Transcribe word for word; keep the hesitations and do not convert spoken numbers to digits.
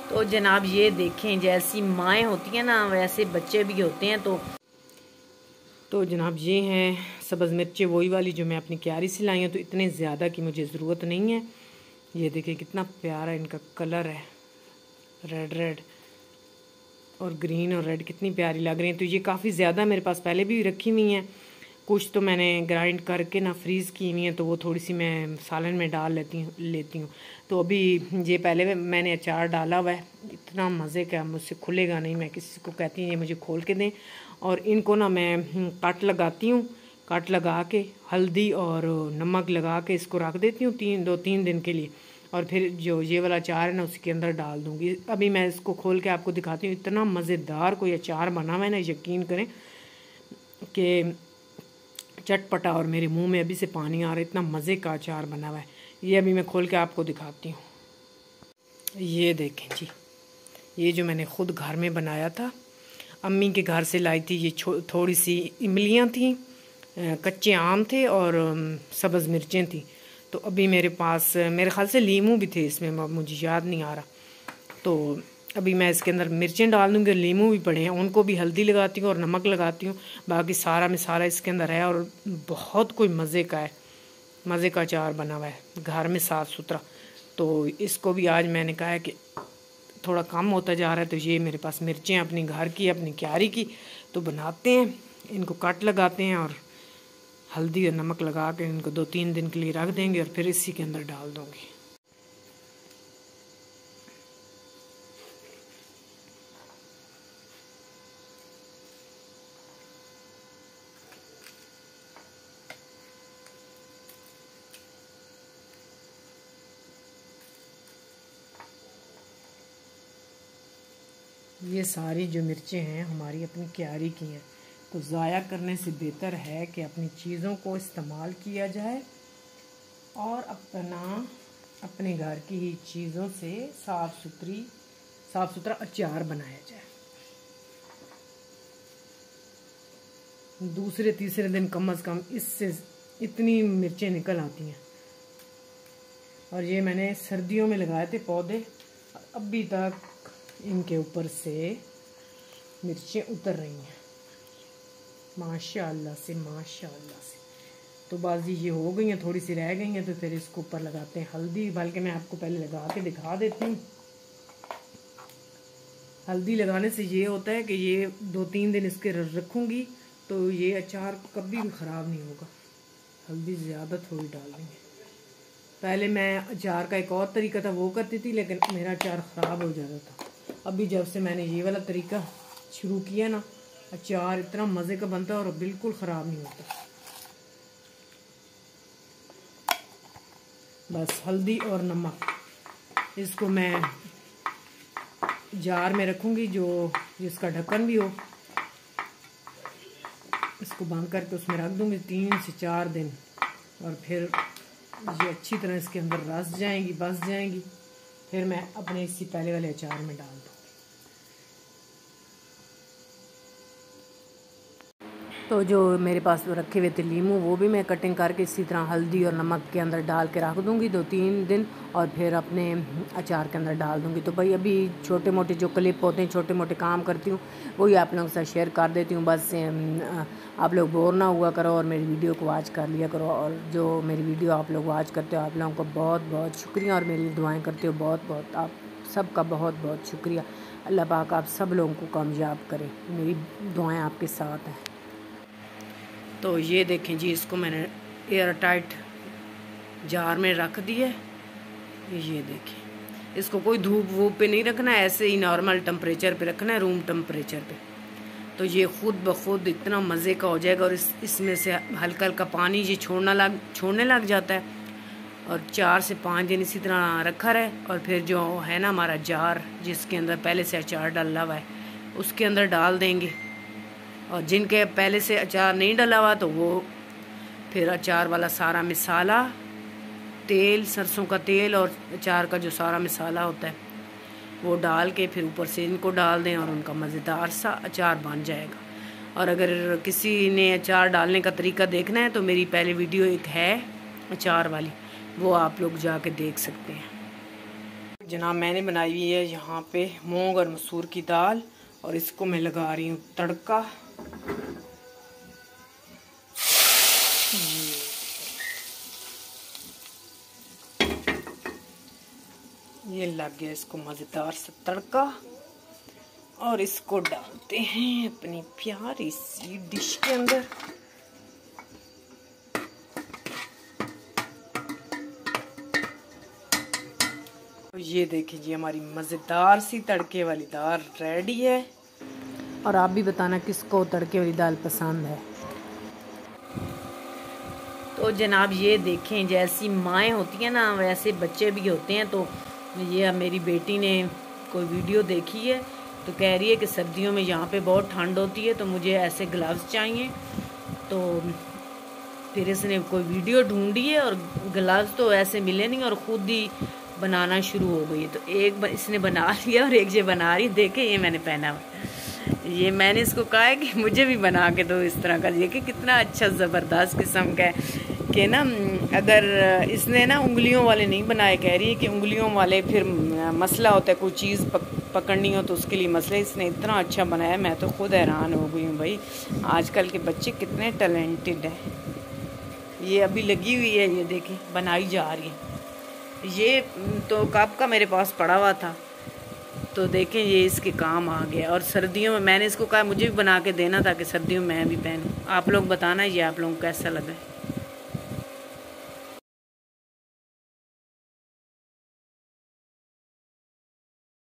तो जनाब ये देखें, जैसी माएँ होती हैं ना वैसे बच्चे भी होते हैं। तो तो जनाब ये हैं सब्ज़ मिर्चें, वही वाली जो मैं अपनी क्यारी से लाई हूँ। तो इतने ज़्यादा की मुझे ज़रूरत नहीं है। ये देखें कितना प्यारा इनका कलर है, रेड रेड और ग्रीन और रेड कितनी प्यारी लग रही हैं। तो ये काफ़ी ज़्यादा मेरे पास पहले भी रखी हुई हैं। कुछ तो मैंने ग्राइंड करके ना फ्रीज़ की हुई हैं, तो वो थोड़ी सी मैं सालन में डाल लेती हूँ लेती हूँ तो अभी ये पहले मैंने अचार डाला हुआ है। इतना मज़े का, मुझसे खुलेगा नहीं। मैं किसी को कहती हूँ ये मुझे खोल के दें। और इनको ना मैं कट लगाती हूँ, कट लगा के हल्दी और नमक लगा के इसको रख देती हूँ तीन दो तीन दिन के लिए। और फिर जो ये वाला अचार है ना उसके अंदर डाल दूँगी। अभी मैं इसको खोल के आपको दिखाती हूँ। इतना मज़ेदार कोई अचार बना हुआ है ना, यकीन करें कि चटपटा, और मेरे मुंह में अभी से पानी आ रहा है। इतना मज़े का अचार बना हुआ है। ये अभी मैं खोल के आपको दिखाती हूँ। ये देखें जी, ये जो मैंने ख़ुद घर में बनाया था, अम्मी के घर से लाई थी। ये थोड़ी सी इमलियाँ थी, कच्चे आम थे और सब्ज़ मिर्चें थी। तो अभी मेरे पास मेरे ख्याल से लीमू भी थे इसमें, मुझे याद नहीं आ रहा। तो अभी मैं इसके अंदर मिर्चें डाल दूँगी और लीमू भी पड़े हैं, उनको भी हल्दी लगाती हूँ और नमक लगाती हूँ। बाकी सारा मसाला इसके अंदर है और बहुत कोई मज़े का है, मज़े का अचार बना हुआ है घर में साफ़ सुथरा। तो इसको भी आज मैंने कहा है कि थोड़ा कम होता जा रहा है। तो ये मेरे पास मिर्चें अपनी घर की, अपनी क्यारी की, तो बनाते हैं, इनको कट लगाते हैं और हल्दी और नमक लगा के इनको दो तीन दिन के लिए रख देंगे और फिर इसी के अंदर डाल दूँगी। ये सारी जो मिर्चें हैं हमारी अपनी क्यारी की हैं। तो ज़ाया करने से बेहतर है कि अपनी चीज़ों को इस्तेमाल किया जाए और अपना अपने घर की ही चीज़ों से साफ़ सुथरी साफ़ सुथरा अचार बनाया जाए। दूसरे तीसरे दिन कम अज़ कम इससे इतनी मिर्चें निकल आती हैं। और ये मैंने सर्दियों में लगाए थे पौधे, अभी तक इनके ऊपर से मिर्चें उतर रही हैं माशाअल्लाह से माशाअल्लाह से। तो बाजी ये हो गई हैं, थोड़ी सी रह गई हैं। तो फिर इसको ऊपर लगाते हैं हल्दी, बल्कि मैं आपको पहले लगा के दिखा देती हूँ। हल्दी लगाने से ये होता है कि ये दो तीन दिन इसके रखूँगी तो ये अचार कभी भी ख़राब नहीं होगा। हल्दी ज़्यादा थोड़ी डाल देंगे। पहले मैं अचार का एक और तरीका था वो करती थी, लेकिन मेरा अचार ख़राब हो जाता था। अभी जब से मैंने ये वाला तरीका शुरू किया ना, अचार इतना मज़े का बनता है और बिल्कुल ख़राब नहीं होता। बस हल्दी और नमक, इसको मैं जार में रखूँगी जो जिसका ढक्कन भी हो। इसको बंद करके उसमें रख दूँगी तीन से चार दिन, और फिर ये अच्छी तरह इसके अंदर रस जाएंगी, बस जाएंगी। फिर मैं अपने इसी पहले वाले अचार में डाल दूँ। तो जो मेरे पास रखे हुए थे लीमू, वो भी मैं कटिंग करके इसी तरह हल्दी और नमक के अंदर डाल के रख दूँगी दो तीन दिन, और फिर अपने अचार के अंदर डाल दूँगी। तो भाई अभी छोटे मोटे जो क्लिप होते हैं, छोटे मोटे काम करती हूँ, वही आप लोगों के साथ शेयर कर देती हूँ। बस आप लोग बोर ना हुआ करो और मेरी वीडियो को वॉच कर लिया करो। और जो मेरी वीडियो आप लोग वॉच करते हो, आप लोगों को बहुत बहुत शुक्रिया, और मेरी दुआएँ करते हो बहुत बहुत, आप सबका बहुत बहुत शुक्रिया। अल्लाह पाक आप सब लोगों को कामयाब करे, मेरी दुआएँ आपके साथ हैं। तो ये देखें जी, इसको मैंने एयर टाइट जार में रख दिया। ये देखें, इसको कोई धूप वूप पे नहीं रखना है, ऐसे ही नॉर्मल टेम्परेचर पे रखना है, रूम टेम्परेचर पे। तो ये ख़ुद ब खुद इतना मज़े का हो जाएगा। और इस इसमें से हल्का हल्का पानी ये छोड़ना लग छोड़ने लग जाता है। और चार से पाँच दिन इसी तरह रखा रहे। और फिर जो है ना हमारा जार, जिसके अंदर पहले से अचार डाला हुआ है, उसके अंदर डाल देंगे। और जिनके पहले से अचार नहीं डला हुआ तो वो फिर अचार वाला सारा मसाला, तेल, सरसों का तेल और अचार का जो सारा मसाला होता है वो डाल के फिर ऊपर से इनको डाल दें और उनका मज़ेदार सा अचार बन जाएगा। और अगर किसी ने अचार डालने का तरीका देखना है तो मेरी पहले वीडियो एक है अचार वाली, वो आप लोग जाके देख सकते हैं। जनाब मैंने बनाई हुई है यहाँ पे मूंग और मसूर की दाल, और इसको मैं लगा रही हूँ तड़का। ये लग गया इसको मज़ेदार सा तड़का, और इसको डालते हैं अपनी प्यारी सी डिश के अंदर। ये देखिए जी हमारी मज़ेदार सी तड़के वाली दाल रेडी है। और आप भी बताना किसको तड़के वाली दाल पसंद है। तो जनाब ये देखें, जैसी माएँ होती हैं ना वैसे बच्चे भी होते हैं। तो ये मेरी बेटी ने कोई वीडियो देखी है तो कह रही है कि सर्दियों में यहाँ पे बहुत ठंड होती है तो मुझे ऐसे ग्लव्स चाहिए। तो फिर इसने कोई वीडियो ढूंढी है और ग्लव्स तो ऐसे मिले नहीं और ख़ुद ही बनाना शुरू हो गई। तो एक इसने बना लिया और एक ये बना रही, देखे ये मैंने पहना हुआ। ये मैंने इसको कहा है कि मुझे भी बना के दो इस तरह का। देखिए कितना अच्छा ज़बरदस्त किस्म का है कि ना, अगर इसने ना उंगलियों वाले नहीं बनाए, कह रही है कि उंगलियों वाले फिर मसला होता है, कोई चीज़ पक, पकड़नी हो तो उसके लिए मसला। इसने इतना अच्छा बनाया, मैं तो खुद हैरान हो गई हूँ भाई, आजकल के बच्चे कितने टैलेंटेड हैं। ये अभी लगी हुई है, ये देखिए बनाई जा रही है। ये तो कप का मेरे पास पड़ा हुआ था तो देखें ये इसके काम आ गया। और सर्दियों में मैंने इसको कहा मुझे भी बना के देना ताकि सर्दियों में मैं भी पहनूं। आप लोग बताना ये आप लोगों को कैसा लगा।